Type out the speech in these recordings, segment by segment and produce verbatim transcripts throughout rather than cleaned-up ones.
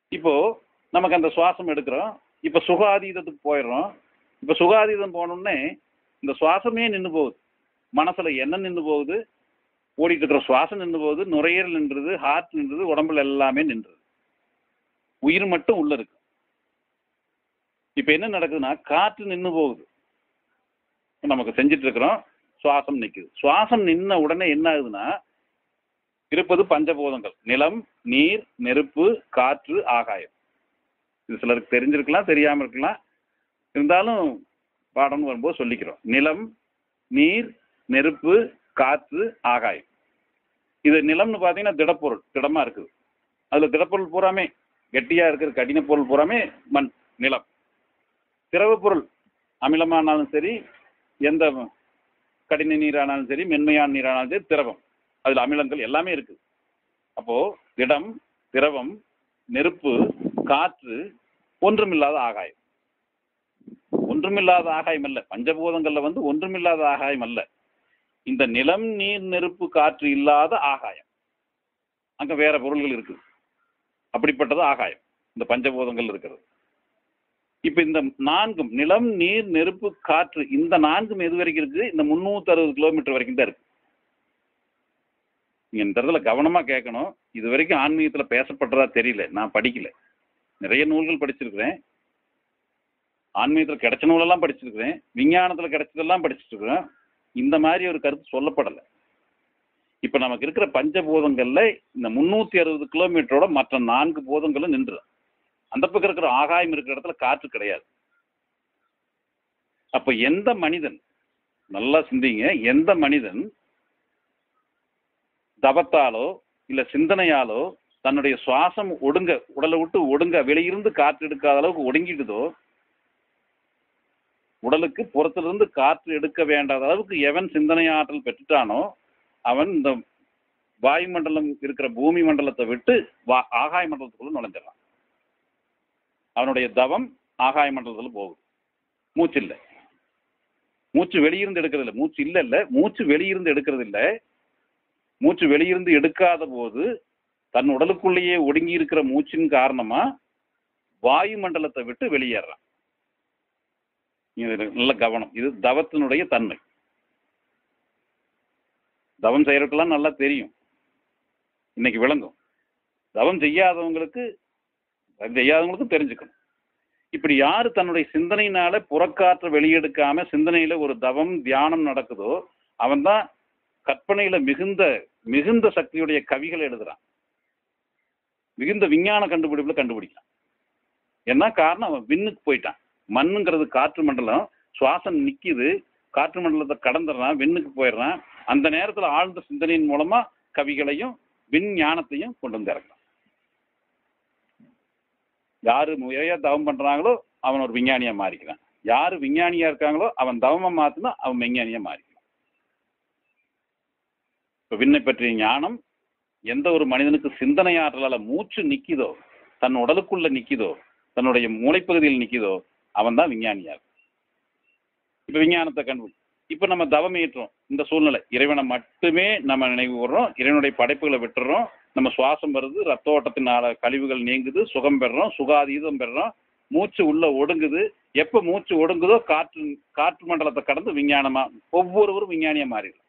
இப்போ நமக்கு அந்த சுவாசம் எடுக்கிறோம். இப்போ சுகாதீதத்துக்கு போயிடுறோம். இப்போ சுகாதீதம் போனோடனே இந்த சுவாசமே நின்று போகுது. மனசுல எண்ணம் நின்று போகுது, ஓடிட்டு இருக்கிற சுவாசம் நின்று போகுது, நுரையீரல் நின்றுது, ஹார்ட் நின்றுது, உடம்புல எல்லாமே நின்றுது. உயிர் மட்டும் உள்ள இருக்கு. இப்போ என்ன நடக்குதுன்னா காற்று நின்று போகுது. நமக்கு செஞ்சுட்டு இருக்கிறோம், சுவாசம் நிற்குது. சுவாசம் நின்ன உடனே என்ன ஆகுதுன்னா இருப்பது பஞ்சபூதங்கள்: நிலம், நீர், நெருப்பு, காற்று, ஆகாயம். இது சிலருக்கு தெரிஞ்சிருக்கலாம், தெரியாமல் இருக்கலாம். இருந்தாலும் பாடம்னு வரும்போது சொல்லிக்கிறோம். நிலம், நீர், நெருப்பு, காற்று, ஆகாயம். இது நிலம்னு பார்த்தீங்கன்னா திடப்பொருள், திடமாக இருக்குது. அதில் திடப்பொருள் பூராமே கெட்டியாக இருக்கிற கடின பொருள் பூராமே மண், நிலம். திரவ பொருள் அமிலமானாலும் சரி, எந்த கடின நீரானாலும் சரி, மென்மையான நீரானாலும் சரி, திரவம். அதில் அமிலங்கள் எல்லாமே இருக்குது. அப்போது திடம், திரவம், நெருப்பு, காற்று, ஒன்றுமில்லாத ஆகாயம். ஒன்றுமில்லாத ஆகாயம் அல்ல, பஞ்சபூதங்களில் வந்து ஒன்றுமில்லாத ஆகாயம் அல்ல. இந்த நிலம், நீர், நெருப்பு, காற்று இல்லாத ஆகாயம். அங்கே வேற பொருள்கள் இருக்குது. அப்படிப்பட்டது ஆகாயம், இந்த பஞ்சபூதங்கள் இருக்கிறது. இப்போ இந்த நான்கும், நிலம், நீர், நெருப்பு, காற்று, இந்த நான்கும் எது வரைக்கும் இருக்குது? இந்த முந்நூற்றி அறுபது கிலோமீட்டர் வரைக்கும் தான் இருக்கு. நீங்கள் இந்த இடத்துல கவனமாக கேட்கணும். இது வரைக்கும் ஆன்மீகத்தில் பேசப்பட்டதா தெரியல, நான் படிக்கல. நிறைய நூல்கள் படிச்சிருக்கிறேன், ஆன்மீகத்தில் கிடைச்ச நூலெல்லாம் படிச்சிருக்கிறேன், விஞ்ஞானத்தில் கிடைச்சதெல்லாம் படிச்சுருக்கிறேன். இந்த மாதிரி ஒரு கருத்து சொல்லப்படலை. இப்போ நமக்கு இருக்கிற பஞ்சபூதங்களில் இந்த முந்நூற்றி அறுபது கிலோமீட்டரோட மற்ற நான்கு பூதங்களும் நின்று, அந்த பக்கம் இருக்கிற ஆகாயம் இருக்கிற இடத்துல காற்று கிடையாது. அப்போ எந்த மனிதன், நல்லா சிந்திங்க, எந்த மனிதன் தபத்தாலோ இல்லை சிந்தனையாலோ தன்னுடைய சுவாசம் ஒடுங்க, உடலை விட்டு ஒடுங்க, வெளியிருந்து காற்று எடுக்காத அளவுக்கு ஒடுங்கிடுதோ, உடலுக்கு புறத்திலிருந்து காற்று எடுக்க வேண்டாத அளவுக்கு எவன் சிந்தனை ஆற்றல் பெற்றுட்டானோ அவன் இந்த வாயுமண்டலம் இருக்கிற பூமி மண்டலத்தை விட்டு வா ஆகாய மண்டலத்துக்குள்ள நுழைஞ்சிடறான். அவனுடைய தவம் ஆகாய மண்டலத்தில் போகுது. மூச்சு இல்லை, மூச்சு வெளியிருந்து எடுக்கிறது இல்லை, மூச்சு இல்லை இல்லை மூச்சு வெளியிருந்து எடுக்கிறது இல்லை. மூச்சு வெளியிருந்து எடுக்காத போது தன் உடலுக்குள்ளேயே ஒடுங்கி இருக்கிற மூச்சின் காரணமா வாயு மண்டலத்தை விட்டு வெளியேறான். நல்ல கவனம், இது தவத்தினுடைய தன்மை. தவம் செய்யறதுக்கெல்லாம் நல்லா தெரியும், இன்னைக்கு விளங்கும். தவம் செய்யாதவங்களுக்கு செய்யாதவங்களுக்கும் தெரிஞ்சுக்கணும். இப்படி யாரு தன்னுடைய சிந்தனையினால புறக்காற்ற வெளியெடுக்காம சிந்தனையில ஒரு தவம் தியானம் நடக்குதோ அவன் தான் கற்பனையில மிகுந்த மிகுந்த சக்தியுடைய கவிகளை எழுதுறான், மிகுந்த விஞ்ஞான கண்டுபிடிப்புல கண்டுபிடிக்கலாம். என்ன காரணம்? அவன் விண்ணுக்கு போயிட்டான். மண்ணுங்கிறது காற்று மண்டலம், சுவாசம் நிக்குது, காற்று மண்டலத்தை கடந்துடுறான், விண்ணுக்கு போயிடுறான். அந்த நேரத்தில் ஆழ்ந்த சிந்தனையின் மூலமா கவிகளையும் விஞ்ஞானத்தையும் கொண்டு வந்து இறக்கலாம். யாரு முறையா தவம் பண்றாங்களோ அவன் ஒரு விஞ்ஞானியா மாறிக்கிறான். யாரு விஞ்ஞானியா இருக்காங்களோ அவன் தவமா மாத்தினா அவன் விஞ்ஞானியா மாறிக்கிறான். இப்ப விண்ணை பற்றிய ஞானம் எந்த ஒரு மனிதனுக்கு சிந்தனை ஆற்றலால மூச்சு நிக்குதோ, தன் உடலுக்குள்ள நிக்குதோ, தன்னுடைய மூளைப்பகுதியில் நிக்குதோ, அவன் தான் விஞ்ஞானியா இருக்கும். இப்ப விஞ்ஞானத்தை கண்டு இப்ப நம்ம தவம் ஏற்றோம். இந்த சூழ்நிலை இறைவனை மட்டுமே நம்ம நினைவு கூறுறோம், இறைவனுடைய படைப்புகளை விட்டுறோம். நம்ம சுவாசம் வருது, ரத்த ஓட்டத்தினால கழிவுகள் நீங்குது, சுகம் பெறுறோம், சுகாதீதம் பெறுறோம், மூச்சு உள்ள ஒடுங்குது. எப்ப மூச்சு ஒடுங்குதோ காற்று காற்று மண்டலத்தை கடந்து விஞ்ஞானமா ஒவ்வொருவரும் விஞ்ஞானியா மாறிடும்.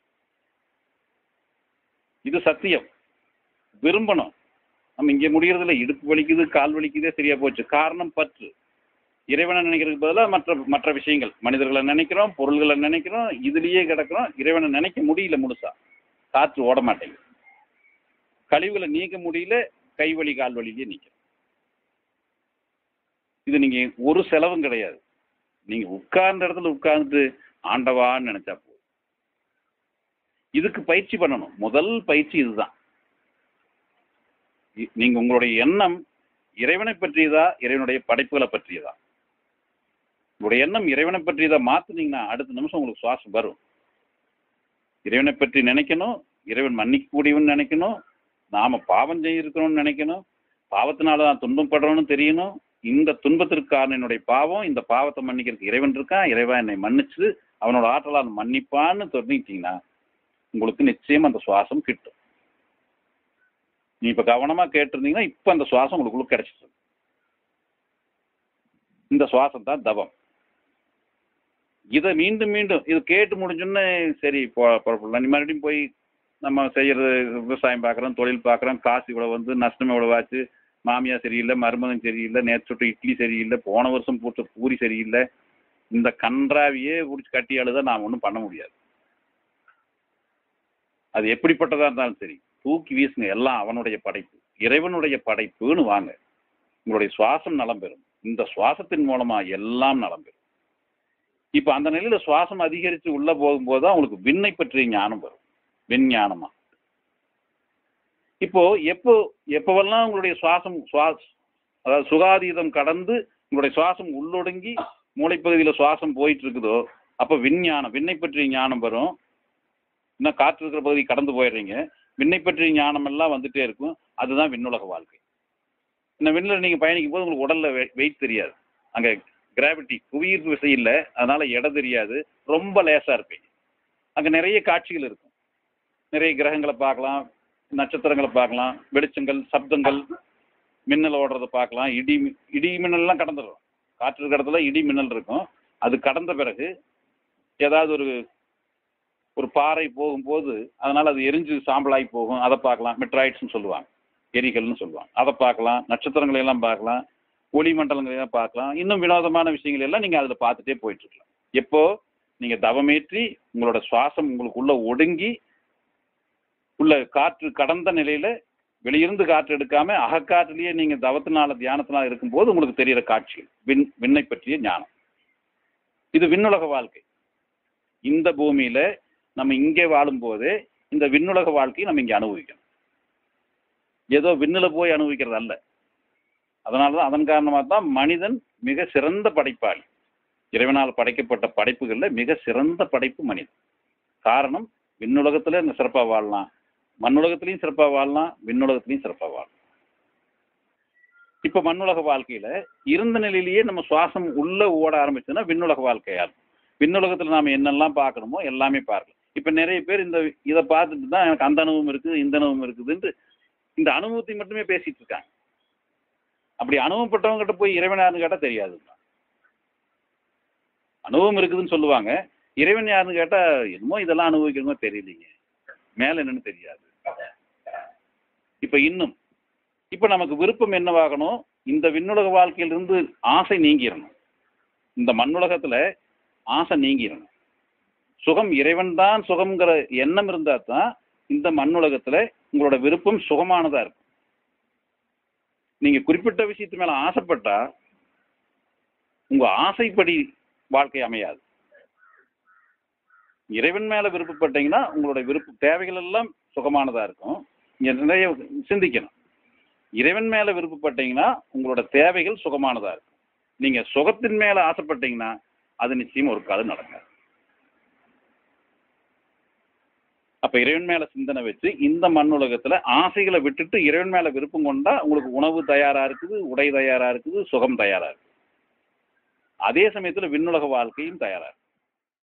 இது சத்தியம். விரும்பணும். நம்ம இங்கே முடியறதில்ல, இடுப்பு வலிக்குது, கால் வலிக்குதே, சரியா போச்சு. காரணம் பற்று. இறைவனை நினைக்கிறதுக்கு பதிலாக மற்ற மற்ற விஷயங்கள், மனிதர்களை நினைக்கிறோம், பொருள்களை நினைக்கிறோம், இதுலேயே கிடக்கிறோம். இறைவனை நினைக்க முடியல, முழுசா காற்று ஓட மாட்டேங்குது. கழிவுகளை நீக்க முடியல, கை வலி கால் வலியிலேயே நிற்கும். இது நீங்க ஒரு செலவும் கிடையாது. நீங்க உட்கார்ந்த இடத்துல உட்கார்ந்துட்டு ஆண்டவான்னு நினைச்சா போதும். இதுக்கு பயிற்சி பண்ணணும். முதல் பயிற்சி இதுதான். நீங்க உங்களுடைய எண்ணம் இறைவனை பற்றியதா, இறைவனுடைய படைப்புகளை பற்றியதா? உங்களுடைய எண்ணம் இறைவனை பற்றியதா மாத்தினீங்கன்னா அடுத்த நிமிஷம் உங்களுக்கு சுவாசம் வரும். இறைவனை பற்றி நினைக்கணும், இறைவன் மன்னிக்கக்கூடியவன் நினைக்கணும், நாம பாவம் செய்யிருக்கிறோம்னு நினைக்கணும், பாவத்தினால நான் துன்பப்படுறோம்னு தெரியணும். இந்த துன்பத்திற்கு காரணம் என்னுடைய பாவம், இந்த பாவத்தை மன்னிக்கிறதுக்கு இறைவன் இருக்கான், இறைவன் என்னை மன்னிச்சு அவனோட ஆற்றலால் மன்னிப்பான்னு தெரிஞ்சிட்டீங்கன்னா உங்களுக்கு நிச்சயம் அந்த சுவாசம் கிட்டும். நீ இப்போ கவனமாக கேட்டிருந்தீங்கன்னா இப்போ அந்த சுவாசம் உங்களுக்குள்ள கிடைச்சிட்டு. இந்த சுவாசம் தான் தவம். இதை மீண்டும் மீண்டும் இது கேட்டு முடிஞ்சோன்னே சரி போ புறப்படலாம். நீ மறுபடியும் போய் நம்ம செய்கிறது விவசாயம் பார்க்குறோம், தொழில் பார்க்குறோம், காசு இவ்வளோ வந்து நஷ்டம் இவ்வளோ ஆச்சு, மாமியார் சரியில்லை, மருமகன் சரியில்லை, நேற்று சுட்டு இட்லி சரியில்லை, போன வருஷம் போட்ட பூரி சரியில்லை, இந்த கன்றாவியே பிடிச்சி கட்டி அழுதான் நாம் ஒன்றும் பண்ண முடியாது. அது எப்படிப்பட்டதாக இருந்தாலும் சரி தூக்கி வீசுங்க, எல்லாம் அவனுடைய படைப்பு, இறைவனுடைய படைப்புன்னு வாங்க. உங்களுடைய சுவாசம் நலம் பெறும். இந்த சுவாசத்தின் மூலமாக எல்லாம் நலம் பெறும். இப்போ அந்த நிலையில் சுவாசம் அதிகரித்து உள்ளே போகும்போது தான் உங்களுக்கு விண்ணை பற்றிய ஞானம் வரும். விஞ்ஞானமா இப்போ எப்போ எப்போவெல்லாம் உங்களுடைய சுவாசம் சுவாச அதாவது சுகாதீதம் கடந்து உங்களுடைய சுவாசம் உள்ளொடுங்கி மூளைப்பகுதியில் சுவாசம் போயிட்டு இருக்குதோ அப்போ விஞ்ஞானம், விண்ணை பற்றிய ஞானம் வரும். இன்னும் காற்று இருக்கிற பகுதி கடந்து போயிடுறீங்க, விண்ணை பற்றிய ஞானம் எல்லாம் வந்துட்டே இருக்கும். அதுதான் விண்ணுலக வாழ்க்கை. இந்த விண்ணில் நீங்கள் பயணிக்கும் போது உங்களுக்கு உடலில் வெயிட் தெரியாது, அங்கே கிராவிட்டி புவியீர்ப்பு விசை இல்லை, அதனால இடம் தெரியாது, ரொம்ப லேசாக இருப்பீங்க. அங்கே நிறைய காட்சிகள் இருக்கும், நிறைய கிரகங்களை பார்க்கலாம், நட்சத்திரங்களை பார்க்கலாம், வெளிச்சங்கள், சப்தங்கள், மின்னல் ஓடுறதை பார்க்கலாம், இடி இடி மின்னல்லாம் கடந்துடும். காற்று இருக்கிற இடத்துல இடி மின்னல் இருக்கும். அது கடந்த பிறகு ஏதாவது ஒரு ஒரு பாறை போகும்போது அதனால் அது எரிஞ்சு சாம்பலாகி போகும், அதை பார்க்கலாம். மெட்ராய்ட்ஸ்னு சொல்லுவாங்க, எரிகள்னு சொல்லுவாங்க, அதை பார்க்கலாம். நட்சத்திரங்களை எல்லாம் பார்க்கலாம், ஒளி மண்டலங்களையெல்லாம் பார்க்கலாம். இன்னும் வினோதமான விஷயங்கள் எல்லாம் நீங்கள் அதில் பார்த்துட்டே போயிட்டுருக்கலாம். எப்போ நீங்கள் தவமேற்றி உங்களோட சுவாசம் உங்களுக்குள்ளே ஒடுங்கி உள்ள காற்று கடந்த நிலையில் வெளியிருந்து காற்று எடுக்காமல் அகக்காற்றிலேயே நீங்கள் தவத்தினால தியானத்தினால இருக்கும்போது உங்களுக்கு தெரிகிற காட்சிகள் விண் விண்ணை பற்றிய ஞானம். இது விண்ணுலக வாழ்க்கை. இந்த பூமியில் நம்ம இங்கே வாழும்போதே இந்த விண்ணுலக வாழ்க்கையை நம்ம இங்கே அனுபவிக்கணும். ஏதோ விண்ணில் போய் அனுபவிக்கிறது அல்ல. அதனால தான் அதன் காரணமாக தான் மனிதன் மிக சிறந்த படைப்பாளி. இறைவனால் படைக்கப்பட்ட படைப்புகளில் மிக சிறந்த படைப்பு மனிதன். காரணம், விண்ணுலகத்தில் இந்த சிறப்பாக வாழலாம், மண்ணுலகத்திலையும் சிறப்பாக வாழலாம், விண்ணுலகத்திலையும் சிறப்பாக வாழலாம். இப்போ மண்ணுலக வாழ்க்கையில் இருந்த நிலையிலேயே நம்ம சுவாசம் உள்ளே ஓட ஆரம்பிச்சுன்னா விண்ணுலக வாழ்க்கையாகும். விண்ணுலகத்தில் நாம் என்னெல்லாம் பார்க்கணுமோ எல்லாமே பார்க்கலாம். இப்போ நிறைய பேர் இந்த இதை பார்த்துட்டு தான் எனக்கு அந்த அனுபவம் இருக்குது, இந்த அனுபவம் இருக்குதுன்ட்டு இந்த அனுபவத்தை மட்டுமே பேசிட்டு இருக்காங்க. அப்படி அனுபவப்பட்டவங்ககிட்ட போய் இறைவன் யாருன்னு கேட்டால் தெரியாது. அனுபவம் இருக்குதுன்னு சொல்லுவாங்க, இறைவன் யாருன்னு கேட்டால் என்னமோ இதெல்லாம் அனுபவிக்கணுமோ தெரியலைங்க, மேலே என்னன்னு தெரியாது. இப்போ இன்னும் இப்போ நமக்கு விருப்பம் என்னவாகணும், இந்த விண்ணுலக வாழ்க்கையிலிருந்து ஆசை நீங்கிடணும். இந்த மண்ணுலகத்தில் ஆசை நீங்கிடணும். சுகம் இறைவன் தான் சுகம்ங்கிற எண்ணம் இருந்தால் தான் இந்த மண்ணுலகத்தில் உங்களோட விருப்பம் சுகமானதாக இருக்கும். நீங்கள் குறிப்பிட்ட விஷயத்து மேலே ஆசைப்பட்டா உங்கள் ஆசைப்படி வாழ்க்கை அமையாது. இறைவன் மேலே விருப்பப்பட்டீங்கன்னா உங்களோட விருப்ப தேவைகள் எல்லாம் சுகமானதாக இருக்கும். நீங்கள் நிறைய சிந்திக்கணும். இறைவன் மேலே விருப்பப்பட்டீங்கன்னா உங்களோட தேவைகள் சுகமானதாக இருக்கும். நீங்கள் சுகத்தின் மேலே ஆசைப்பட்டீங்கன்னா அது நிச்சயம் ஒரு காலம் நடக்காது. அப்போ இறைவன் மேலே சிந்தனை வச்சு இந்த மண்ணுலகத்தில் ஆசைகளை விட்டுட்டு இறைவன் மேலே விருப்பம் கொண்டா உங்களுக்கு உணவு தயாராக இருக்குது, உடை தயாராக இருக்குது, சுகம் தயாராக இருக்குது. அதே சமயத்தில் விண்ணுலக வாழ்க்கையும் தயாராக இருக்குது.